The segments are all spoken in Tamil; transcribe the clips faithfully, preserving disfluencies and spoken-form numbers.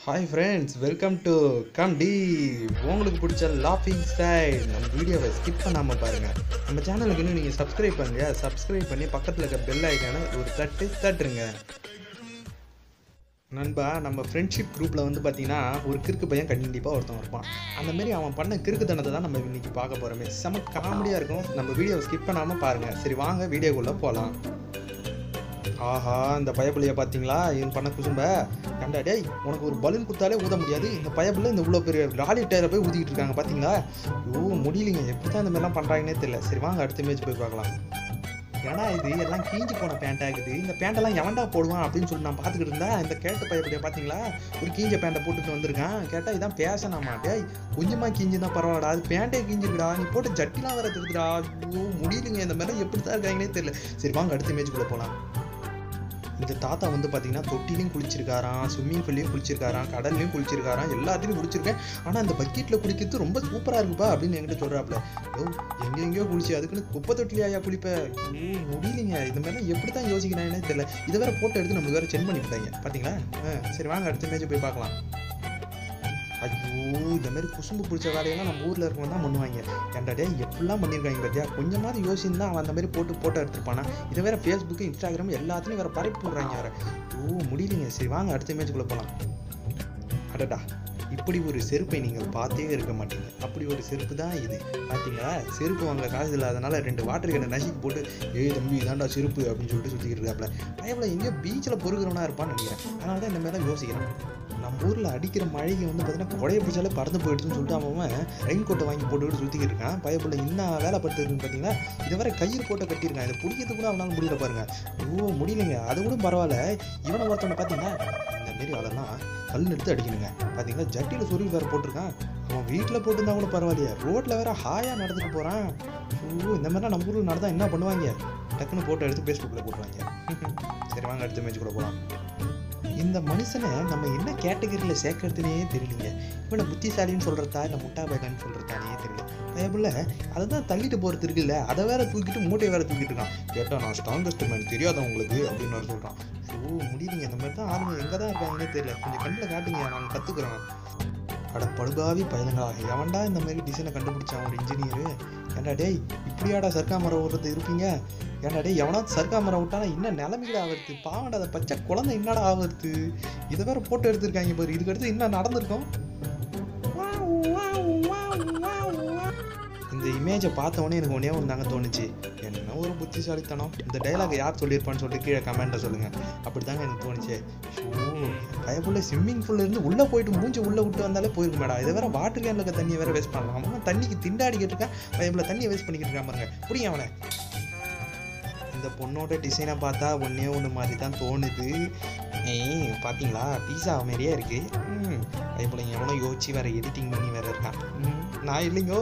Hi friends, welcome to Come Deep. உங்களுக்கு பிடிச்ச லாஃபிங் ஸ்டைல் நம்ம வீடியோவை ஸ்கிப் பண்ணாமல் பாருங்கள். நம்ம சேனலுக்கு இன்னும் நீங்கள் சப்ஸ்கிரைப் பண்ணுங்க. சப்ஸ்கிரைப் பண்ணி பக்கத்தில் இருக்க பெல் ஐக்கானை ஒரு தட்டு தட்டுருங்க. நண்பா, நம்ம ஃப்ரெண்ட்ஷிப் குரூப்பில் வந்து பார்த்தீங்கன்னா ஒரு கிறுக்கு பையன் கண்டிப்பாக ஒருத்தன் இருப்பான். அந்த மாதிரி அவன் பண்ண கிறுக்குத்தனத்தை தான் நம்ம இன்றைக்கி பார்க்க போகிறோமே. செம காமெடியாக இருக்கும். நம்ம வீடியோவை ஸ்கிப் பண்ணாமல் பாருங்கள். சரி வாங்க வீடியோக்குள்ளே போகலாம். ஆஹா, இந்த பயப்புள்ளைய பார்த்தீங்களா? இவன் பண்ண குசும்ப கண்டா டேய், உனக்கு ஒரு பலூன் கொடுத்தாலே ஊத முடியாது. இந்த பயப்புள்ள இந்த இவ்வளோ பெரிய லாலி டயரை போய் ஊதிக்கிட்டு இருக்காங்க பார்த்தீங்களா? ஐயோ முடியலைங்க, எப்படி தான் இந்த மாதிரிலாம் பண்ணுறாங்கன்னே தெரியல. சரி வாங்க அடுத்த மேட்ச் போய் பார்க்கலாம். ஏன்னா இது எல்லாம் கீஞ்சி போன பேண்ட் ஆகுது. இந்த பேண்டெல்லாம் எவன்டா போடுவான் அப்படின்னு சொல்லி நான் பார்த்துக்கிட்டு இருந்தா இந்த கேட்டு பயப்படியா பார்த்தீங்களா? ஒரு கீஞ்ச பேண்ட்டை போட்டுட்டு வந்திருக்கான். கேட்டால் இதான் பேசணாமா? டேய் கொஞ்சமாக கீஞ்சி தான் பரவாயில்லடா, அது பேண்டே கீஞ்சிருக்குடா, நீ போட்டு ஜட்டிலாம் வேற இருக்குதுடா. ஐயோ முடியலைங்க, இந்த மாதிரிலாம் எப்படி தான் இருக்காங்கன்னே தெரியல. சரி வாங்க அடுத்த மேட்ச்சுக்குள்ளே போகலாம். இந்த தாத்தா வந்து பார்த்தீங்கன்னா தொட்டிலையும் குளிச்சிருக்காராம், ஸ்விம்மிங் பூல்லையும் குளிச்சிருக்காராம், கடல்லையும் குளிச்சிருக்காராம், எல்லாத்தையும் குளிச்சிருக்கேன். ஆனால் அந்த பக்கெட்டில் குளிக்கிறது ரொம்ப சூப்பராக இருக்குப்பா அப்படின்னு என்கிட்ட சொல்கிறாப்புல. ஓ எங்கே எங்கேயோ குளிச்சு அதுக்குன்னு குப்பை தொட்டிலையா குளிப்பேன்? ஓ முடியலைங்க, இந்த மாதிரிலாம் எப்படி தான் யோசிக்கிறாங்கன்னே தெரியல. இதை வேற போட்டோ எடுத்து நம்மளுக்கு வேறு சென்ட் பண்ணி விட்டாங்க பார்த்தீங்களா? ஆ சரி வாங்க அடுத்த மேட்ச் போய் பார்க்கலாம். ஐயோ இந்த மாதிரி குசும்பு பிடிச்ச வேலையெல்லாம் நம்ம ஊரில் இருக்கவங்க தான் பண்ணுவாங்க. ஏன்டா டே எப்படிலாம் பண்ணியிருக்காங்க பார்த்தியா? கொஞ்சமாவது யோசிச்சுன்னு தான் அவன் அந்த மாதிரி போட்டு போட்டோ எடுத்துருப்பானா. இதை வேறு ஃபேஸ்புக்கு இன்ஸ்டாகிராம் எல்லாத்துலேயும் வேறு பரப்பி விட்றாங்க வேறு. ஓ முடியலைங்க. சரி வாங்க அடுத்த மேட்ச்சுக்குள்ளே போகலாம். அடடா, இப்படி ஒரு செருப்பை நீங்கள் பார்த்தே இருக்க மாட்டீங்க. அப்படி ஒரு செருப்பு தான் இது பார்த்தீங்களா? செருப்பு வாங்க காசு இல்லாதனால ரெண்டு வாட்டர் கேனை நசுக்கி போட்டு ஏய் தம்பி இதாண்டா செருப்பு அப்படின்னு சொல்லிட்டு சுற்றிக்கிட்டு இருக்காப்புல. பயவில் எங்கேயோ பீச்சில் பொறுக்கிறவனா இருப்பான்னு நினைக்கிறேன். அதனால தான் இந்த மாதிரி தான் யோசிக்கிறேன். நம்ம ஊரில் அடிக்கிற மழைக்கு வந்து பார்த்தீங்கன்னா கொடையை பிடிச்சாலே பறந்து போயிடுச்சுன்னு சொல்லிட்டு அவன் ரெயின் கோட்டை வாங்கி போட்டுக்கிட்டு சுற்றிக்கிட்டு இருக்கான். பயப்புள்ள இன்னும் வேலை பட்டுருக்குன்னு பார்த்தீங்கன்னா இதை வேற கயிறு போட்டை கட்டியிருக்கான். இதை பிடிக்கிறது கூட அவனால் முடியல பாருங்க. ஓ முடியலைங்க, அது கூட பரவாயில்ல. இவனை ஒருத்தவனை பார்த்தீங்கன்னா இந்த மாரி ஆளெல்லாம் கல் எடுத்து அடிக்கணுங்க. பார்த்தீங்களா ஜட்டியில் சொருவி வேறு போட்டிருக்கான். அவன் வீட்டில் போட்டிருந்தா கூட பரவாயில்லையா, ரோட்டில் வேற ஹாயாக நடந்துட்டு போகிறான். ஓ இந்த மாதிரிலாம் நம்ம ஊரில் நடந்தால் என்ன பண்ணுவாங்க? டக்குன்னு ஃபோட்டோ எடுத்து ஃபேஸ்புக்கில் போட்டுருவாங்க. சரி வாங்க அடுத்த மேட்ச் கூட போகலாம். இந்த மனுஷனை நம்ம என்ன கேட்டகரியில் சேர்க்கறதுனே தெரியலைங்க. இவனை புத்திசாலின்னு சொல்கிறதா இல்லை முட்டா பேகன்னு சொல்கிறதானே தெரியல. அதேபோல் அதை தான் தள்ளிட்டு போகிறது இருக்குல்ல, அதை வேற தூக்கிட்டு மூட்டையை வேற தூக்கிட்டு இருக்கான். கேட்டால் நான் ஸ்ட்ராங்கஸ்ட் மேன் தெரியாத உங்களுக்கு அப்படின்னு வேறு சொல்கிறான். ஓ முடியுதுங்க, இந்த மாதிரி தான் ஆளுங்க எங்கே தான் இருக்காங்கன்னே தெரியல. கொஞ்சம் கண்ணில் காட்டுங்க, நாங்கள் கற்றுக்குறோம். அட படுபாவி பயலுங்களா, எவன்டா இந்த மாதிரி டிசைனை கண்டுபிடிச்சான் ஒரு இன்ஜினியரு? ஏன்டா டேய் இப்படியாடா சர்க்கா மரம் ஓடுறது இருப்பீங்க? ஏன்டா டே எவனாவது சர்க்கா மரம் விட்டானா இன்னும் நிலைமையில ஆகுறது. பாவண்டா அதை பச்சை குழந்தை என்னடா ஆகுறது? இதை வேற போட்டோ எடுத்திருக்காங்க பாரு. இதுக்கு அடுத்து என்ன நடந்திருக்கும்? இந்த இமேஜை பார்த்தவொடனே எனக்கு ஒன்றே ஒன்று தாங்க தோணுச்சு, என்ன ஒரு புத்திசாலித்தனம். இந்த டைலாக் யார் சொல்லியிருப்பான்னு சொல்லிட்டு கீழே கமெண்ட்டை சொல்லுங்கள். அப்படி தாங்க எனக்கு தோணுச்சு. ஓ பயப்புள்ள ஸ்விம்மிங் பூல்ல இருந்து உள்ளே போயிட்டு மூஞ்சி உள்ளே விட்டு வந்தாலே போயிருக்கு மேடம். இதை வேற வாட்டர் கேனில் இருக்க தண்ணியை வேற வேஸ்ட் பண்ணலாம். அவன் தண்ணிக்கு திண்டாடிக்கிட்டு இருக்கான். பயப்புள்ள தண்ணியை வேஸ்ட் பண்ணிக்கிட்டு இருக்கான் பாருங்க. புரியும் அவனை. இந்த பொண்ணோட டிசைனை பார்த்தா ஒன்றே ஒன்று மாதிரி தான் தோணுது. ஏய் பார்த்தீங்களா பீஸா மாரியே இருக்குது. ம் பயப்புள்ள எவனோ யோசிச்சு வேறு எடிட்டிங் பண்ணி வேறு இருக்கான். ம் நான் இல்லைங்கோ.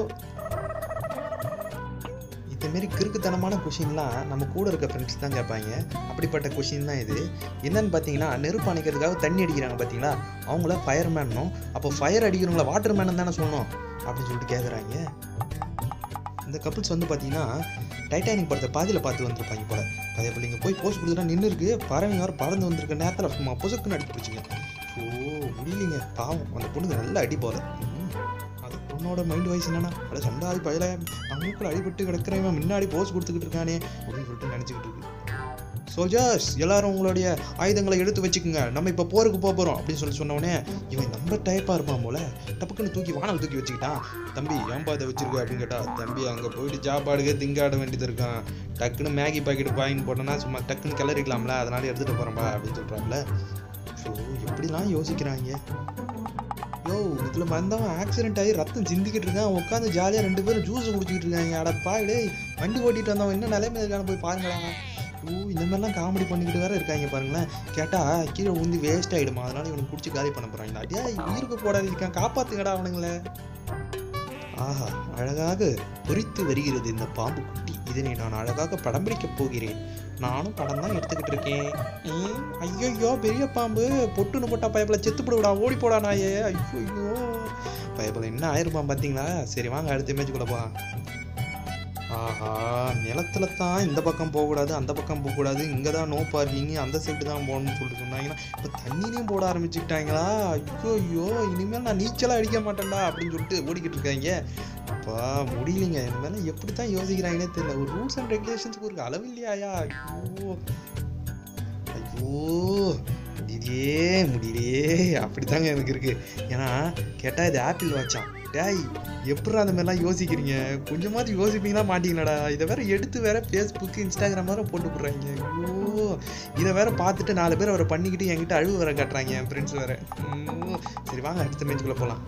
இதுமாரி கிறுக்குத்தனமான கொஷின்லாம் நம்ம கூட இருக்க ஃப்ரெண்ட்ஸ் தான் கேட்பாங்க. அப்படிப்பட்ட கொஷின் தான் இது. என்னன்னு பார்த்தீங்கன்னா நெருப்பு அணைக்கிறதுக்காக தண்ணி அடிக்கிறாங்க பார்த்தீங்களா, அவங்கள ஃபயர் மேனும். அப்போ ஃபயர் அடிக்கிறவங்கள வாட்டர் மேனு தானே சொல்லணும் அப்படின்னு சொல்லிட்டு கேட்குறாங்க. இந்த கப்புள்ஸ் வந்து பார்த்தீங்கன்னா டைட்டானிக் படத்தை பாதியில் பார்த்து வந்திருப்பாங்க போல. அதே போல் இங்கே போய் போஸ்ட் கொடுத்துட்டா நின்று இருக்கு, பறவை வர பறந்து வந்திருக்க நேரத்தில் சும்மா பொசுக்குன்னு அடிச்சு பிடிச்சிங்க. ஓ முடியலைங்க, பாவம் அந்த பொண்ணுக்கு நல்லா அடி போல. அது பொண்ணோட மைண்ட் வாய்ஸ் என்னன்னா அட சண்டாதி பயல அவங்களுக்குள்ள அடிபட்டு கிடக்கிறவன் முன்னாடி போஸ் கொடுத்துக்கிட்டு இருக்கானே அப்படின்னு சொல்லிட்டு நினச்சிக்கிட்டு இருக்கு. சோல்ஜர்ஸ் எல்லாரும் உங்களுடைய ஆயுதங்களை எடுத்து வச்சுக்கோங்க, நம்ம இப்போ போருக்கு போக போகிறோம் அப்படின்னு சொல்லி சொன்னோடனே இவன் நம்ம டைப்பாக இருப்பான் போல. டப்புக்குன்னு தூக்கி வானல் தூக்கி வச்சுக்கிட்டான். தம்பி ஏன்பா இதை வச்சிருக்க அப்படின்னு கேட்டால், தம்பி அங்கே போயிட்டு சாப்பாடுக்கே திங்காட வேண்டியது இருக்கான், டக்குன்னு மேகி பாக்கெட் பாயின்னு போட்டோன்னா சும்மா டக்குன்னு கிளறிக்கலாம்ல, அதனால எடுத்துகிட்டு போகிறோம்பா அப்படின்னு சொல்கிறாப்புல. ஸோ எப்படிலாம் யோசிக்கிறாங்க. யோ இதில் வந்தவன் ஆக்சிடென்ட் ஆகி ரத்தம் சிந்திக்கிட்டு இருக்கான், உட்காந்து ஜாலியாக ரெண்டு பேரும் ஜூஸ் குடிச்சிக்கிட்டு இருக்காங்க. அடப்பா டே வண்டி ஓட்டிகிட்டு வந்தவன் என்ன நிலைமை இருக்கான்னு போய் பாருங்களா. ஓ இந்த மாதிரிலாம் காமெடி பண்ணிக்கிட்டு வேற இருக்காங்க பாருங்களேன். கேட்டால் கீழே ஊந்தி வேஸ்ட் ஆகிடுமா, அதனால இவனுக்கு பிடிச்சி காலி பண்ண போகிறாங்களா? அடியா உயிருக்கு போடாது இருக்கான், காப்பாற்றுங்கடா அவனுங்களே. ஆஹா அழகாக பொறித்து வருகிறது இந்த பாம்பு குட்டி. இதனை நான் அழகாக படம் பிடிக்கப் போகிறேன். நானும் படம் தான் எடுத்துக்கிட்டு இருக்கேன். ஐயோ பெரிய பாம்பு பொட்டுன்னு போட்டா பயப்பில் செத்து போடுவிடா, ஓடி போடா நாயே. ஐயோ பயப்பில் என்ன ஆயிருப்பான் பார்த்தீங்களா? சரி வாங்க அடுத்த இமேஜுக்குள்ள போகலாம். ஆஹா! நிலத்துல தான் இந்த பக்கம் போகக்கூடாது, அந்த பக்கம் போகக்கூடாது, இங்க தான் நோ பார்க்கிங், அந்த சைடு தான் போகணும்னு சொல்லிட்டு சொன்னாங்கன்னா, இப்போ தண்ணியிலையும் போட ஆரம்பிச்சுக்கிட்டாங்களா? ஐய்யய்யோ! இனிமேல் நான் நீச்சலாம் அடிக்க மாட்டேன்டா அப்படின்னு சொல்லிட்டு ஓடிக்கிட்டு இருக்காங்க. அப்பா முடியலைங்க. இந்த மாதிரிலாம் எப்படி தான் யோசிக்கிறாங்கன்னே தெரியல. ஒரு ரூல்ஸ் அண்ட் ரெகுலேஷன்ஸ்க்கு ஒரு அளவு இல்லையாயா? ஐயோ! ஐயோ! முடியலையே முடியலையே அப்படித்தாங்க எனக்கு இருக்கு. ஏன்னா கேட்டால் இது ஆப்பிள் வாட்சாம். டேய் எப்பட்றா அந்த மாதிரிலாம் யோசிக்கிறீங்க? கொஞ்சமாவது யோசிப்பீங்களா மாட்டீங்களாடா? இதை வேற எடுத்து வேற ஃபேஸ்புக், இன்ஸ்டாகிராம் வேற போட்டு போடுறாங்க. ஐயோ! இதை வேற பார்த்துட்டு நாலு பேர் அவரை பண்ணிக்கிட்டு என்கிட்ட அழுவு வேற காட்டுறாங்க என் ஃப்ரெண்ட்ஸ் வேற. ஐயோ! சரி வாங்க அடுத்த மேட்ச்குள்ளே போகலாம்.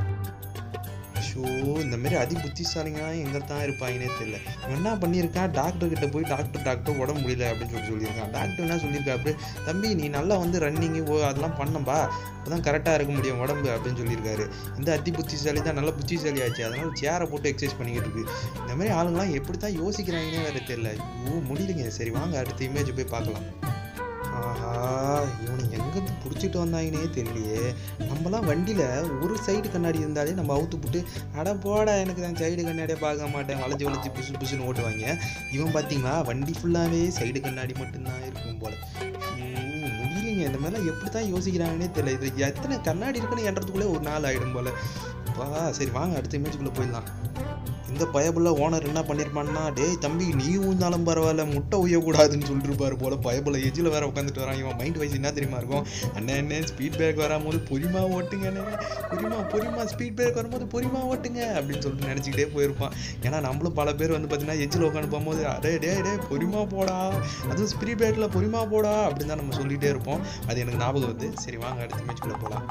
ஷோ இந்த மாதிரி அதி புத்திசாலிங்களாம் எங்கே தான் இருப்பாங்கன்னே தெரியல. இவன் என்ன பண்ணியிருக்கான், டாக்டர் கிட்ட போய் டாக்டர் டாக்டர் உடம்பு முடியல அப்படின்னு சொல்லி சொல்லியிருக்கான். டாக்டர் என்ன சொல்லியிருக்கா, அப்படி தம்பி நீ நல்லா வந்து ரன்னிங்கு ஓ அதெல்லாம் பண்ணம்பா அப்போதான் கரெக்டாக இருக்க முடியும் உடம்பு அப்படின்னு சொல்லியிருக்காரு. இந்த அதி புத்திசாலி தான் நல்ல புத்திசாலி ஆச்சு. அதனால சேரை போட்டு எக்ஸசைஸ் பண்ணிக்கிட்டு இருக்கு. இந்த மாதிரி ஆளுங்களாம் எப்படி தான் யோசிக்கிறாங்கன்னே வேற தெரியல. ஐயோ முடியலைங்க. சரி வாங்க அடுத்த இமேஜ் போய் பார்க்கலாம். ஆஹா! இவனை எங்கேருந்து பிடிச்சிட்டு வந்தாங்கன்னே தெரியலையே. நம்மலாம் வண்டியில் ஒரு சைடு கண்ணாடி இருந்தாலே நம்ம அவுத்து போட்டு அட போடா எனக்கு தான் சைடு கண்ணாடியே பார்க்க மாட்டேன் வளைச்சி வளைச்சி புசு புசுன்னு ஓட்டுவாங்க. இவன் பார்த்தீங்களா வண்டி ஃபுல்லாகவே சைடு கண்ணாடி மட்டும்தான் இருக்கும் போல். முடியலைங்க. இந்த மாதிரிலாம் எப்படி தான் யோசிக்கிறாங்கன்னே தெரியல. இது எத்தனை கண்ணாடி இருக்குன்னு என்றதுக்குள்ளே ஒரு நாள் ஆகிடும் போல். அப்பா சரி வாங்க அடுத்த இமேஜுக்குள்ளே போயிடலாம். இந்த பயபுள்ள ஓனர் என்ன பண்ணியிருப்பான்னா, டேய் தம்பி நீ ஊந்தாலும் பரவாயில்ல முட்டை உயக்கூடாதுன்னு சொல்லிருப்பாரு போல. பயபுள்ள எஜ்ஜில் வேற உட்காந்துட்டு வரான். இவன் மைண்ட் வைஸ் என்ன தெரியுமா இருக்கும், அண்ணே அண்ணே ஸ்பீட் பிரேக் வராமோது பொறிமா ஓட்டுங்கண்ணே, பொறிமா பொறிமா ஸ்பீட் பிரேக் வரும்போது பொறிமா ஓட்டுங்க அப்படின்னு சொல்லிட்டு நினச்சிக்கிட்டே போயிருப்பான். ஏன்னா நம்மளும் பல பேர் வந்து பார்த்தீங்கன்னா எஜ்ஜில் உட்காந்து போகும்போது அடே டே டே பொறிமா போடா, அதுவும் ஸ்பீட் பிரேக்கில் பொறிமா போடா அப்படின்னு தான் நம்ம சொல்லிகிட்டே இருப்போம். அது எனக்கு ஞாபகம் வருது. சரி வாங்க அடுத்த மேட்ச்குள்ளே போகலாம்.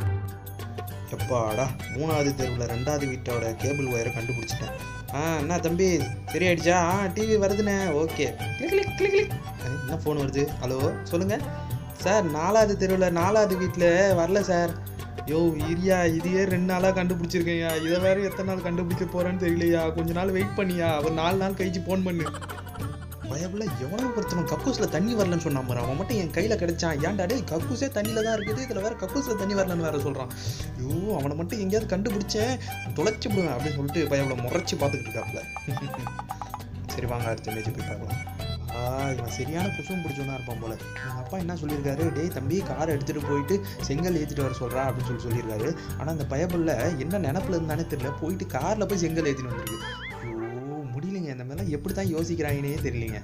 எப்பாடா மூணாவது தெருவில் ரெண்டாவது வீட்டோட கேபிள் ஒயரை கண்டுபிடிச்சிட்டேன். ஆ என்ன தம்பி சரியாயிடுச்சா? ஆ டிவி வருதுண்ணே. Okay click click click click. என்ன ஃபோன் வருது? ஹலோ சொல்லுங்கள் சார். நாலாவது தெருவில் நாலாவது வீட்டில் வரல சார். யோ இரியா இதையே ரெண்டு நாளாக கண்டுபிடிச்சிருக்கேயா. இதை வேறு எத்தனை நாள் கண்டுபிடிக்க போகிறேன்னு தெரியலையா. கொஞ்ச நாள் வெயிட் பண்ணியா. ஒரு நாலு நாள் கழிச்சு ஃபோன் பண்ணு. பயபுள்ள எவ்வளோ ஒருத்தனும் கக்கூஸில் தண்ணி வரலன்னு சொன்னான் பாரு. அவன் மட்டும் என் கையில் கிடைச்சான். ஏன்டா டே கக்கூஸே தண்ணியில் தான் இருக்குது, இதில் வேறு கக்கூஸில் தண்ணி வரலன்னு வேறு சொல்கிறான். ஐயோ அவனை மட்டும் எங்கேயாவது கண்டுபிடிச்சேன் தொலைச்சி விடுவேன் அப்படின்னு சொல்லிட்டு பயபுள்ள முறைச்சி பார்த்துக்கிட்டு இருக்காப்புல. சரி வாங்க அடுத்த மேட்ச் போய் பார்க்கலாம். ஆ இவன் சரியான குசும் பிடிச்சோன்னா இருப்பான் போல. எங்கள் அப்பா என்ன சொல்லியிருக்காரு, டேய் தம்பி காரை எடுத்துகிட்டு போயிட்டு செங்கல் ஏற்றிட்டு வர சொல்கிறா அப்படின்னு சொல்லி சொல்லியிருக்காரு. ஆனால் அந்த பயபுள்ள என்ன நினப்பில் இருந்தானே தெரியல, போயிட்டு காரில் போய் செங்கல் ஏற்றின்னு வந்துருக்கு. முடியலைங்க. இந்த மாதிரிலாம் எப்படி தான் யோசிக்கிறாங்கன்னே தெரியலைங்க.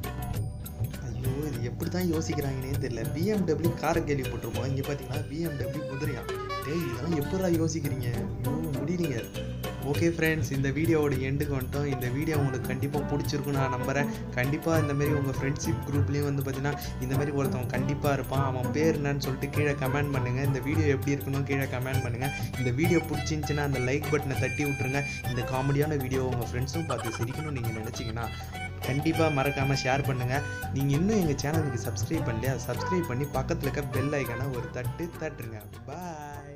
ஐயோ இது எப்படி தான் யோசிக்கிறாங்கன்னே தெரியல. பிஎம்டபிள்யூ காரை கேள்விப்பட்டிருப்போம். இங்கே பார்த்தீங்கன்னா பிஎம்டபிள்யூ குதிரையா. டேய் இதெல்லாம் எப்படிலாம் யோசிக்கிறீங்க? ஐயோ முடியலைங்க. ஓகே ஃப்ரெண்ட்ஸ் இந்த வீடியோவோட எண்டுக்கு வந்துட்டோம். இந்த வீடியோ உங்களுக்கு கண்டிப்பாக பிடிச்சிருக்கும் நான் நம்புகிறேன். கண்டிப்பாக இந்தமாரி உங்கள் ஃப்ரெண்ட்ஷிப் குரூப்லேயும் வந்து பார்த்தீங்கன்னா இந்தமாரி ஒருத்தவங்க கண்டிப்பாக இருப்பான். அவன் பேர் என்னன்னு சொல்லிட்டு கீழே கமெண்ட் பண்ணுங்கள். இந்த வீடியோ எப்படி இருக்கணும் கீழே கமெண்ட் பண்ணுங்கள். இந்த வீடியோ பிடிச்சிருந்துச்சின்னா அந்த லைக் பட்டனை தட்டி விட்ருங்க. இந்த காமெடியான வீடியோ உங்கள் ஃப்ரெண்ட்ஸும் பார்த்து சிரிக்கணும்னு நீங்கள் நினச்சிங்கன்னா கண்டிப்பாக மறக்காமல் ஷேர் பண்ணுங்கள். நீங்கள் இன்னும் எங்கள் சேனலுக்கு சப்ஸ்கிரைப் பண்ணலையா, சப்ஸ்கிரைப் பண்ணி பக்கத்தில் இருக்க பெல் ஐக்கானை ஒரு தட்டு தட்டுருங்க. பாய்.